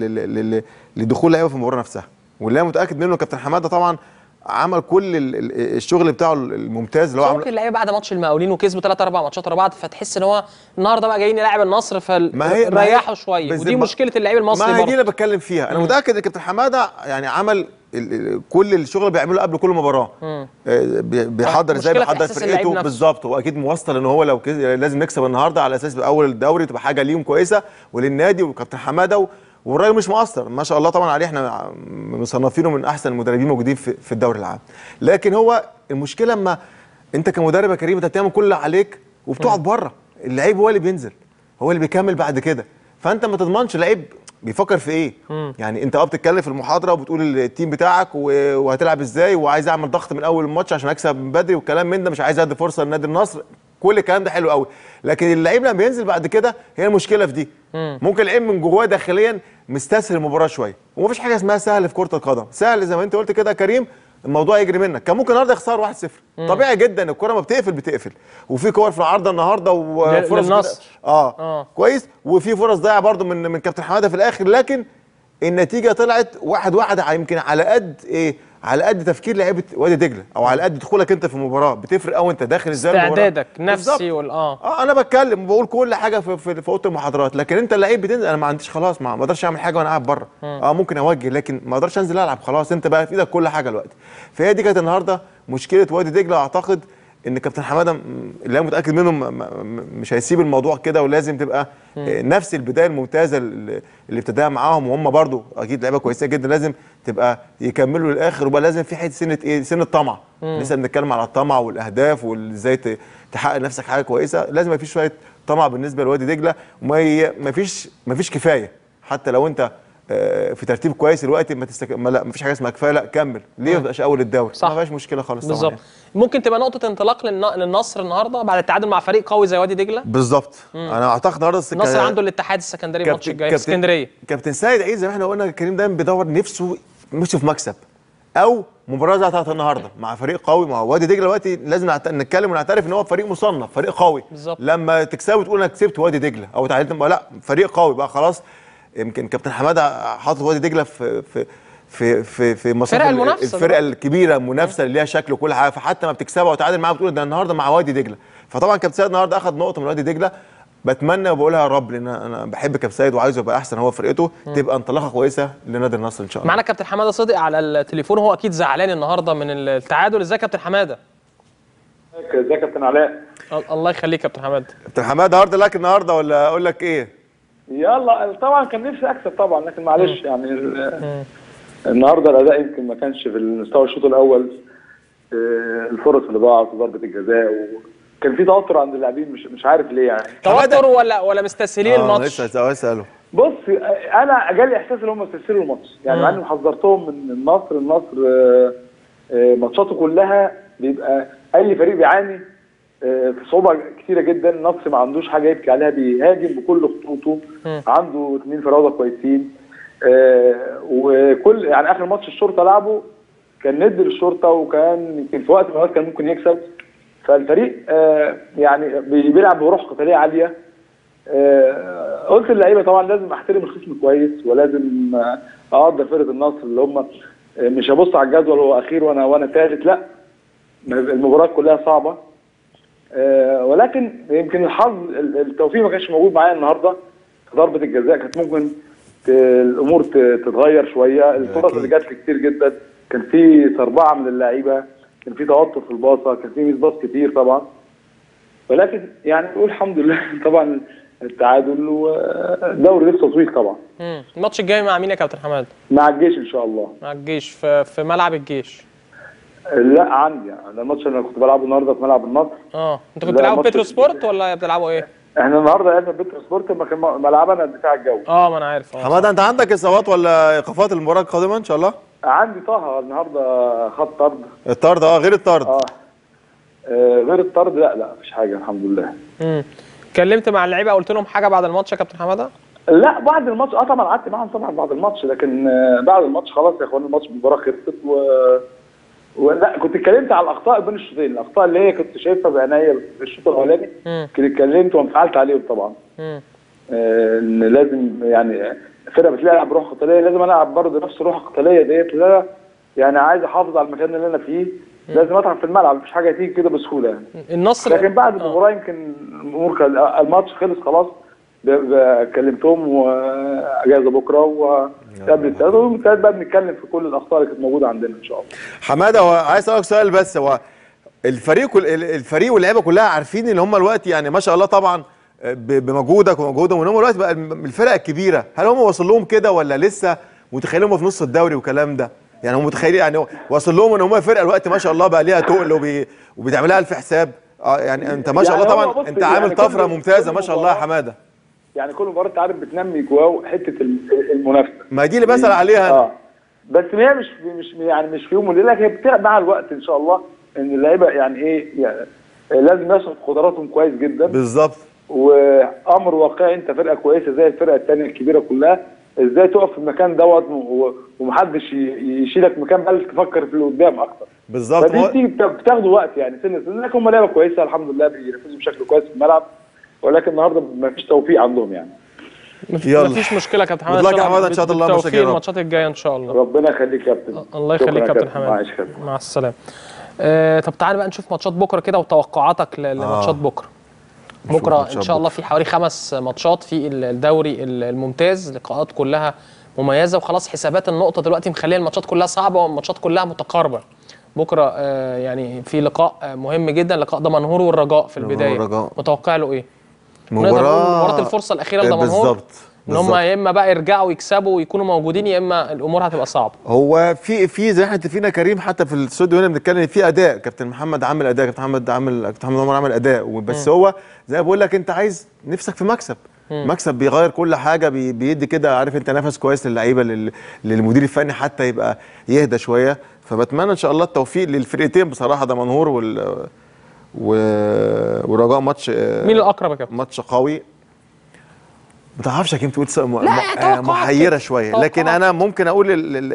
لدخول لعيبه في المباراه نفسها، واللي انا متاكد منه كابتن حماده طبعا عمل كل الشغل بتاعه الممتاز اللي هو عمله. ممكن اللعيبه بعد ماتش المقاولين وكسبوا ثلاث اربع ماتشات ورا بعض، فتحس ان هو النهارده بقى جايين نلعب النصر فريحوا شويه، ودي مشكله اللعيب المصري. ما هي دي اللي بتكلم فيها. انا متاكد ان كابتن حماده يعني عمل كل الشغل اللي بيعمله قبل كل مباراه، بيحضر ازاي، بيحضر فرقته بالظبط. هو اكيد موصل ان هو لو لازم نكسب النهارده على اساس باول الدوري تبقى حاجه ليهم كويسه وللنادي وكابتن حماده، والراجل مش مقصر ما شاء الله طبعا عليه، احنا مصنفينه من احسن المدربين موجودين في, في الدوري العام. لكن هو المشكله اما انت كمدرب يا كريم انت بتعمل كل اللي عليك وبتقعد بره، اللعيب هو اللي بينزل، هو اللي بيكمل بعد كده. فانت ما تضمنش اللعيب بيفكر في ايه. مم. يعني انت اه بتتكلم في المحاضره وبتقول التيم بتاعك وهتلعب ازاي، وعايز اعمل ضغط من اول الماتش عشان اكسب من بدري والكلام من ده، مش عايز ادي فرصه لنادي النصر، كل الكلام ده حلو قوي. لكن اللعيب لما بينزل بعد كده هي المشكله في دي. مم. ممكن اللعيب من جواه داخليا مستسهل المباراه شويه، ومفيش حاجه اسمها سهل في كره القدم. سهل زي ما انت قلت كده يا كريم الموضوع يجري منك. كان ممكن النهارده يخسر واحد صفر، طبيعي جدا، الكره ما بتقفل بتقفل، وفي كور في العارضه النهارده وفرص للنصر اه, آه. كويس، وفي فرص ضايعه برده من من كابتن حماده في الاخر. لكن النتيجه طلعت واحد واحد، يمكن على قد ايه، على قد تفكير لعيبه وادي دجله، او على قد دخولك انت في المباراه بتفرق قوي، انت داخل ازاي المباراه، استعدادك نفسي وال اه اه انا بتكلم وبقول كل حاجه في في, في اوضه المحاضرات. لكن انت اللعيب بتنزل، انا ما عنديش خلاص، ما اقدرش اعمل حاجه وانا قاعد بره. اه ممكن اوجه لكن ما اقدرش انزل العب، خلاص انت بقى في ايدك كل حاجه دلوقتي. فهي دي كانت النهارده مشكله وادي دجله. اعتقد ان كابتن حماده اللي انا متاكد منه مش هيسيب الموضوع كده، ولازم تبقى مم. نفس البدايه الممتازه اللي ابتداها معاهم، وهم برضو اكيد لعيبه كويسه جدا، لازم تبقى يكملوا للاخر، وبقى لازم في حته سنه ايه سن الطمع. لسه بنتكلم على الطمع والاهداف وازاي تحقق نفسك حاجه كويسه، لازم يبقى في شويه طمع بالنسبه لوادي دجله، وما فيش ما فيش كفايه. حتى لو انت في ترتيب كويس دلوقتي ما تستك... ما لا مفيش حاجه اسمها كفايه، لا كمل ليه ما تبقاش اول الدوري، ما فيهاش مشكله خالص. بالظبط يعني. ممكن تبقى نقطه انطلاق للنصر النهارده بعد التعادل مع فريق قوي زي وادي دجله. بالظبط. انا اعتقد النهارده السك... النصر عنده الاتحاد السكندري الماتش الجاي في اسكندريه. كابتن سيد عيد زي ما احنا قلنا كريم دايما بيدور نفسه نفسه في مكسب او مباراه زي بتاعت النهارده مع فريق قوي. مع وادي دجله دلوقتي لازم نتكلم ونعترف ان هو فريق مصنف، فريق قوي. بالزبط. لما تكسبه وتقول انا كسبت وادي دجله او تعادلت، لا فريق قوي بقى خلاص. يمكن كابتن حماده حاطط وادي دجله في في في في في مصاف الفرقه الكبيره المنافسه اللي ليها شكل وكل حاجه، فحتى ما بتكسبها وتعادل معاها بتقول ده النهارده مع وادي دجله. فطبعا كابتن سيد النهارده اخذ نقطه من وادي دجله، بتمنى وبقولها يا رب لان انا بحب كابتن سيد وعايزه يبقى احسن هو فرقته، تبقى انطلاقه كويسه لنادي النصر ان شاء الله. معانا كابتن حماده صدق على التليفون، هو اكيد زعلان النهارده من التعادل. ازيك يا كابتن حماده؟ ازيك يا كابتن علاء؟ الله يخليك كابتن حماده. كابتن حماده هارد لك النهارده ولا اقول لك ايه؟ يلا طبعا كان نفسي اكسب طبعا، لكن معلش يعني النهارده الاداء يمكن ما كانش في المستوى الشوط الاول. الفرص اللي ضاعت وضربه الجزاء وكان في توتر عند اللاعبين، مش مش عارف ليه يعني. توتر ولا ولا مستسهلين الماتش؟ لسه اساله. بص انا جالي احساس ان هم مستسهلوا الماتش، يعني مع اني حذرتهم من النصر. النصر ماتشاته كلها بيبقى اي فريق بيعاني في صعوبه كثيره جدا. النصر ما عندوش حاجه يبكي عليها، بيهاجم بكل خطوطه، عنده اثنين فراوده كويسين. وكل يعني اخر ماتش الشرطه لعبه كان ند للشرطه، وكان يمكن في وقت من الاوقات كان ممكن يكسب. فالفريق يعني بيلعب بروح قتاليه عاليه. قلت للعيبه طبعا لازم احترم الخصم كويس، ولازم اقدر فرقه النصر اللي هم مش هبص على الجدول هو اخير وانا وانا ثالث، لا المباريات كلها صعبه. أه ولكن يمكن الحظ التوفيق ما كانش موجود معايا النهارده. ضربه الجزاء كانت ممكن الامور تتغير شويه. الفرص اللي جات لي كتير جدا، كان في سربعه من اللعيبه، كان في توتر في الباصه، كان في ميس باص كتير طبعا. ولكن يعني نقول الحمد لله طبعا التعادل، والدوري لسه طويل طبعا. امم الماتش الجاي مع مين يا كابتن حماد؟ مع الجيش ان شاء الله. مع الجيش في في ملعب الجيش. لا عندي يعني الماتش اللي انا كنت بلعبه النهارده في ملعب النصر. اه انت كنت بتلعبوا بيترو سبورت ولا بتلعبوا ايه؟ احنا النهارده لعبنا بيترو سبورت، ما كان ملعبنا الدفاع الجوي. اه ما انا عارف. اه حماده انت عندك اصابات ولا ايقافات المباراه القادمه ان شاء الله؟ عندي طه النهارده خد طرد. الطرد اه غير الطرد. اه, آه غير الطرد لا لا مفيش حاجه الحمد لله. امم اتكلمت مع اللعيبه قلت لهم حاجه بعد الماتش يا كابتن حماده؟ لا بعد الماتش اه طبعا قعدت معاهم طبعا بعد الماتش، لكن آه بعد الماتش خلاص يا اخوان الماتش المباراه خلصت و ولا كنت اتكلمت على الاخطاء بين الشوطين، الاخطاء اللي هي كنت شايفها بعينيا في الشوط الاولاني كنت اتكلمت وانفعلت عليهم طبعا. امم آه ان لازم يعني فرقه بتلعب بروح قتاليه، لازم العب برضه نفس الروح القتاليه ديت. لا يعني عايز احافظ على المكان اللي انا فيه، مم. لازم اتعب في الملعب، مفيش حاجه تيجي كده بسهوله يعني. النصر لكن بعد المباراه يمكن الامور الماتش خلص خلاص، كلمتهم واجازه بكره وقبل الثلاث ويوم الثلاث بقى بنتكلم في كل الاخطاء اللي كانت موجوده عندنا ان شاء الله. حماده هو عايز اسالك سؤال بس، هو الفريق كل الفريق واللعيبه كلها عارفين ان هم الوقت يعني ما شاء الله طبعا بمجهودك ومجهودهم ان هم الوقت بقى الفرق الكبيره، هل هم وصل لهم كده ولا لسه متخيلين في نص الدوري والكلام ده؟ يعني هم متخيلين يعني وصل لهم ان هم فرقه الوقت ما شاء الله بقى ليها تقل وبي وبيتعمل لها الف حساب. اه يعني انت ما شاء الله طبعا انت عامل يعني طفره ممتازه ما شاء الله يا حماده. يعني كل مباراه انت عارف بتنمي جواه حته المنافسه، ما دي اللي بسال عليها اه بس هي مش مش يعني مش في يوم وليله، هي بتبقى مع الوقت ان شاء الله ان اللعيبه يعني ايه يعني لازم يصف قدراتهم كويس جدا. بالظبط. وامر واقعي، انت فرقه كويسه زي الفرقه الثانيه الكبيره كلها، ازاي تقف في المكان دوت ومحدش يشيلك مكان بل تفكر في اللي قدام اكتر. بالظبط. فدي بتيجي بتاخدوا وقت يعني سنه سنه، لكن هم لعيبه كويسه الحمد لله بينفذوا بشكل كويس في الملعب، ولكن النهارده ما فيش توفيق عندهم يعني. يلا مفيش مشكله يا كابتن حماد. ان شاء الله ان شاء الله بالتوفيق الماتشات الجايه ان شاء الله. ربنا يخليك يا كابتن. الله يخليك يا كابتن حماد. مع السلامه. آه طب تعالى بقى نشوف ماتشات بكره كده وتوقعاتك لماتشات بكره. بكره ان شاء الله في حوالي خمس ماتشات في الدوري الممتاز، لقاءات كلها مميزه، وخلاص حسابات النقطه دلوقتي مخليه الماتشات كلها صعبه والماتشات كلها متقاربه. بكره آه يعني في لقاء آه مهم جدا، لقاء دمنهور والرجاء في البدايه. والرجاء. متوقع له ايه؟ مباراه مباراه الفرصه الاخيره لدمنهور بالظبط، ان هم يا اما بقى يرجعوا يكسبوا ويكونوا موجودين، يا اما الامور هتبقى صعبه. هو في في زي ما احنا اتفقنا كريم، حتى في الاستوديو هنا بنتكلم في اداء، كابتن محمد عامل اداء، كابتن محمد عامل كابتن محمد عمر عامل اداء، بس هو زي ما بقول لك انت عايز نفسك في مكسب. مم. مكسب بيغير كل حاجه، بي بيدي كده عارف انت نفس كويس للعيبه، لل للمدير الفني حتى يبقى يهدى شويه. فبتمنى ان شاء الله التوفيق للفرقتين بصراحه، دمنهور وال والرجاء. ماتش مين الاقرب يا كابتن؟ ماتش قوي. ما تعرفش يا كيم تقول محيره شويه، لكن انا ممكن اقول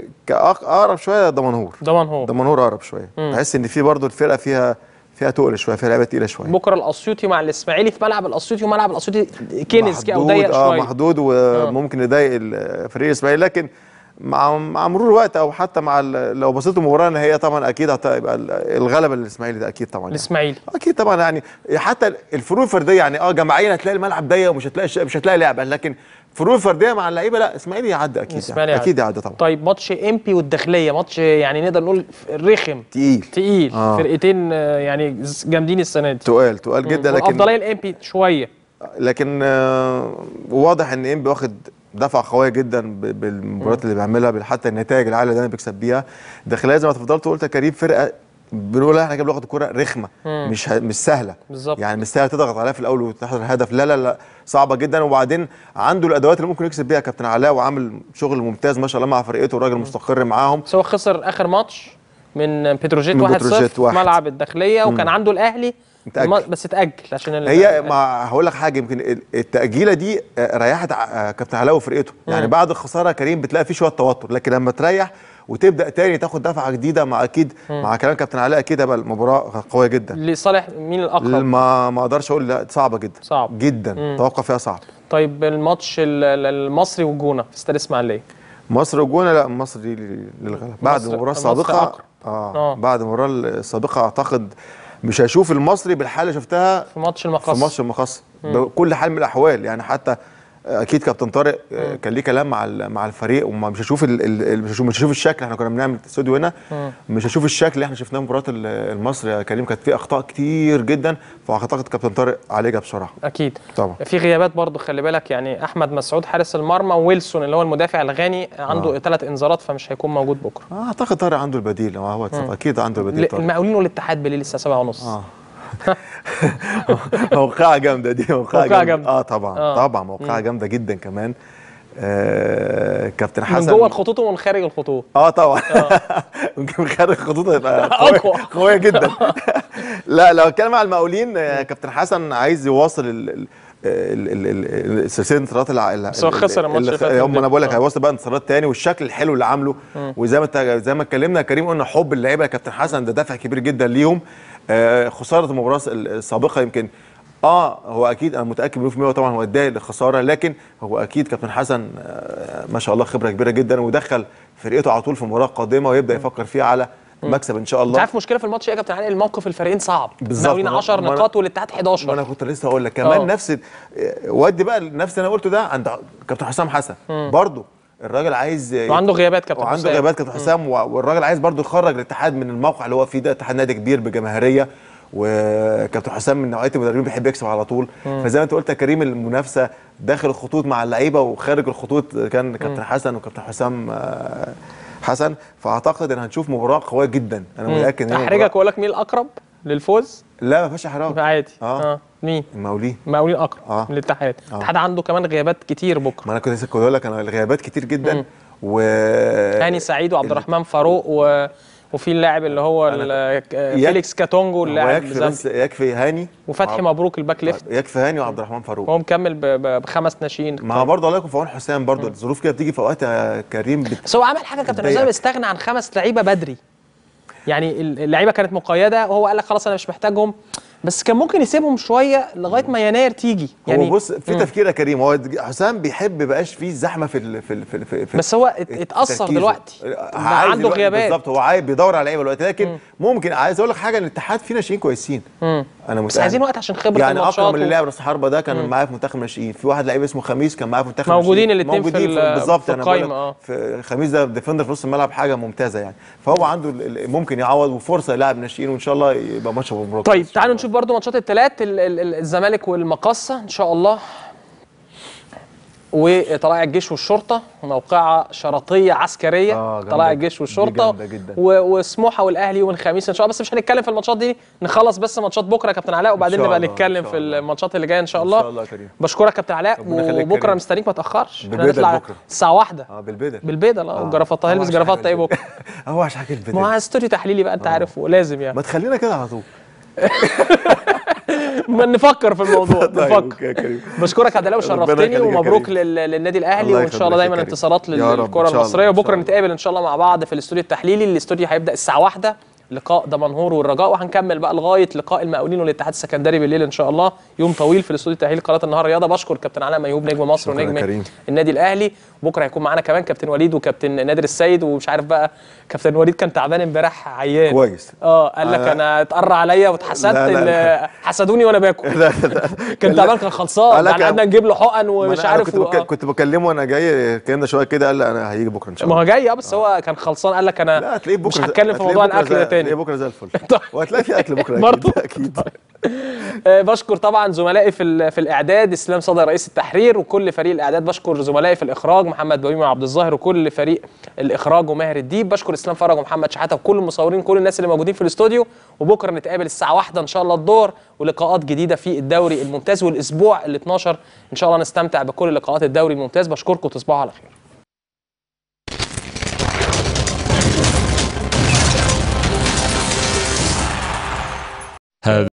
اقرب شويه دمنهور. دمنهور دمنهور اقرب شويه. بحس ان في برضو الفرقه فيها فيها تقل شويه، فيها لعيبه تقيله شويه. بكره الاسيوطي مع الاسماعيلي في ملعب الاسيوطي، وملعب الاسيوطي كنس او ضيق اه شويه، محدود وممكن يضايق الفريق الاسماعيلي، لكن مع مع مرور الوقت او حتى مع لو بصيت المباراه النهائيه طبعا اكيد هتبقى الغلبه للاسماعيلي ده اكيد طبعا. الاسماعيلي يعني. اكيد طبعا، يعني حتى الفروق الفرديه يعني اه جماعيا هتلاقي الملعب ضيق ومش هتلاقي مش هتلاقي لعبه، لكن فروق فرديه مع اللعيبه لا اسماعيلي يعدي اكيد. يعني. اكيد يعدي طبعا. طيب ماتش امبي والداخليه، ماتش يعني نقدر نقول رخم تقيل تقيل آه. فرقتين يعني جامدين السنه دي، تقال تقال جدا، لكن الافضليه الامبي شويه، لكن آه واضح ان امبي واخد دفعه قويه جدا بالمباريات اللي بيعملها، حتى النتائج العاليه اللي انا بيكسب بيها. الداخليه زي ما تفضلت قلت يا كريم فرقه بنقول احنا كده بناخد الكوره رخمه، مم. مش مش سهله بالظبط، يعني مش سهله تضغط عليها في الاول وتحضر الهدف، لا لا لا صعبه جدا. وبعدين عنده الادوات اللي ممكن يكسب بيها كابتن علاء، وعامل شغل ممتاز ما شاء الله مع فرقته، وراجل مستقر معاهم. بس هو خسر اخر ماتش من بتروجيت واحد صفر في ملعب الداخليه، وكان عنده الاهلي متأجل. بس اتأجل عشان هي ما هقول لك حاجه، يمكن التأجيله دي ريحت كابتن علاء وفرقته، يعني بعد الخساره كريم بتلاقي في شويه توتر، لكن لما تريح وتبدا تاني تاخد دفعه جديده مع اكيد مم. مع كلام كابتن علاء اكيد هيبقى المباراه قويه جدا. لصالح مين الاقرب؟ ما ما اقدرش اقول، لا صعبه جدا صعب جدا، التوقع فيها صعب. طيب الماتش المصري والجونه في استاد اسماعيليه، مصر والجونه لا المصري للغلبه بعد المباراه السابقه. اه, آه. بعد المباراه السابقه اعتقد مش هشوف المصري بالحاله اللي شفتها في ماتش المقص في ماتش المقص بكل حال من الاحوال، يعني حتى اكيد كابتن طارق مم. كان ليه كلام مع مع الفريق، ومش هشوف مش هشوف مش هشوف الشكل. احنا كنا بنعمل استوديو هنا مم. مش هشوف الشكل اللي احنا شفناه في مباراه المصري يا كريم، كانت فيه اخطاء كتير جدا، فاعتقد كابتن طارق عالجها بصراحه. اكيد طبعا. في غيابات برضو خلي بالك، يعني احمد مسعود حارس المرمى، ويلسون اللي هو المدافع الغاني عنده ثلاث آه. انذارات، فمش هيكون موجود بكره. آه اعتقد طارق عنده البديل، هو اكيد عنده البديل. المقاولين والاتحاد بالليل الساعه سبعة ونص. اه موقعة جامدة دي، موقعة جامدة. جامدة اه طبعا آه. طبعا موقعة جامدة جدا كمان. آه كابتن حسن من جوه الخطوط ومن خارج الخطوط. اه طبعا ممكن من خارج الخطوط هيبقى قوية, قوية جدا. لا لو اتكلم على المقاولين كابتن حسن عايز يواصل ال سلسله انتصارات بس هو خسر الماتش اللي فات. هم انا بقول لك هيواصل بقى انتصارات تاني، والشكل الحلو اللي عامله، وزي ما زي ما اتكلمنا يا كريم قلنا حب اللعيبه يا كابتن حسن ده دافع كبير جدا ليهم. آه خساره المباراه السابقه يمكن اه هو اكيد انا متاكد مليون في المية طبعا هو اتضايق للخساره، لكن هو اكيد كابتن حسن آه ما شاء الله خبره كبيره جدا، ودخل فرقته على طول في مباراه قادمه ويبدا يفكر فيها على مكسب ان شاء الله. انت عارف مشكله في الماتش ايه يا كابتن علي؟ الموقف الفريقين صعب، المقاولين عشر نقاط والاتحاد حداشر. وانا كنت لسه هقول لك كمان أوه. نفس ودي بقى نفس اللي انا قلته ده عند كابتن حسام حسن برضه، الراجل عايز وعنده غيابات كابتن حسام وعنده غيابات كابتن حسام، والراجل عايز برضه يخرج الاتحاد من الموقع اللي هو فيه ده، اتحاد نادي كبير بجماهيريه، وكابتن حسام من نوعيه المدربين بيحب يكسب على طول. مم. فزي ما انت قلت يا كريم المنافسه داخل الخطوط مع اللعيبه وخارج الخطوط كان كابتن حسن وكابتن حسام حسن، فاعتقد ان هنشوف مباراه قويه جدا. انا متاكد ان احرجك واقول لك مين الاقرب للفوز؟ لا ما فيش احراج عادي. اه, آه. مين؟ المقاولين. المقاولين اقرب آه. من الاتحاد. آه. الاتحاد عنده كمان غيابات كتير بكره. ما انا كنت لسه بقول لك انا الغيابات كتير جدا. مم. و هاني سعيد وعبد الرحمن فاروق و وفي اللاعب اللي هو فيليكس كاتونجو اللاعب يكفي بس يكفي هاني وفتحي مبروك الباك ليفت، يكفي هاني وعبد الرحمن فاروق، هو مكمل بخمس ناشئين. ما برضه الله يكون في عون حسام، برضه الظروف كده بتيجي في اوقات يا كريم بت... بس هو عمل حاجه كابتن حسام، استغنى عن خمس لعيبه بدري، يعني اللعيبه كانت مقيده وهو قال لك خلاص انا مش محتاجهم، بس كان ممكن يسيبهم شويه لغايه ما يناير تيجي يعني. هو بص في تفكير يا كريم، هو حسام بيحب بقاش فيه زحمه في ال في ال في, ال في بس هو اتاثر دلوقتي عنده غيابات بالظبط. هو عايز بيدور على لعيبه دلوقتي، لكن مم. ممكن عايز اقول لك حاجه، ان الاتحاد فيه ناشئين كويسين. مم. انا بس عايزين وقت عشان خبره يعني الماتشات. يعني اكرم اللي لعب راس حربه ده كان معايا في منتخب ناشئين، في واحد لعيب اسمه خميس كان معايا في منتخب موجودين الاثنين في بالظبط. انا بقول لك في خميس ده ديفندر في نص الملعب حاجه ممتازه يعني، فهو عنده ممكن يعوض وفرصه يلعب ناشئين، وان شاء الله يبقى ماتش مبروك. طيب تعالوا نشوف برضو ماتشات الثلاث، الزمالك والمقصه ان شاء الله، وطلائع الجيش والشرطه، موقعه شرطيه عسكريه. آه طلائع الجيش والشرطه جداً جداً. وسموحه والاهلي يوم الخميس ان شاء الله. بس مش هنتكلم في الماتشات دي، نخلص بس ماتشات بكره يا كابتن علاء، وبعدين نبقى نتكلم في الماتشات اللي جايه ان شاء الله. ان شاء الله يا كريم. بشكرك كابتن علاء، وبكره مستنيك ما تاخرش. هنطلع الساعه واحدة اه بالبدل بالبدل اه والجرافطه. هلبس جرافطه ايه بكره؟ هو عشان حكي البدل، ما هو استوديو تحليلي بقى انت عارف، ولازم يعني ما تخلينا كده على طول. ما نفكر في الموضوع. نفكر. بشكرك يا عبد الله وشرفتني، ومبروك للنادي الاهلي، وان شاء الله دايما انتصارات للكره المصريه. وبكره نتقابل ان شاء الله مع بعض في الاستوديو التحليلي. الاستوديو هيبدا الساعه واحدة، لقاء دمنهور والرجاء، وهنكمل بقى لغايه لقاء المقاولين والاتحاد السكندري بالليل ان شاء الله. يوم طويل في الاستوديو التحليلي قناه النهار رياضه. بشكر كابتن علاء ميهوب نجم مصر ونجم النادي الاهلي. بكره هيكون معانا كمان كابتن وليد وكابتن نادر السيد، ومش عارف بقى كابتن وليد كان تعبان امبارح عيان كويس. اه قال لك انا اتقرى عليا واتحسدت، حسدوني وانا باكل. لا لا كان تعبان، كان خلصان، يعني قعدنا نجيب له حقن ومش عارف. كنت, بك... كنت بكلمه وانا جاي اتكلمنا شويه كده، قال لي انا هيجي بكره ان شاء الله. ما هو جاي اه بس هو كان خلصان، قال لك انا لا هتلاقيه بكره، مش هتكلم في موضوع الاكل ده تاني. هتلاقيه بكره زي الفل. وهتلاقي في اكل بكره برضه اكيد. بشكر طبعا زملائي في في الاعداد، اسلام صدى رئيس التحرير وكل فريق الاعداد. بشكر زملائي في الاخراج محمد بويمي وعبد الظاهر وكل فريق الاخراج وماهر الديب. بشكر اسلام فرج ومحمد شحاته وكل المصورين، كل الناس اللي موجودين في الاستوديو. وبكره نتقابل الساعه واحدة ان شاء الله الظهر، ولقاءات جديده في الدوري الممتاز، والاسبوع ال اتناشر ان شاء الله نستمتع بكل لقاءات الدوري الممتاز. بشكركم وتصبحوا على خير.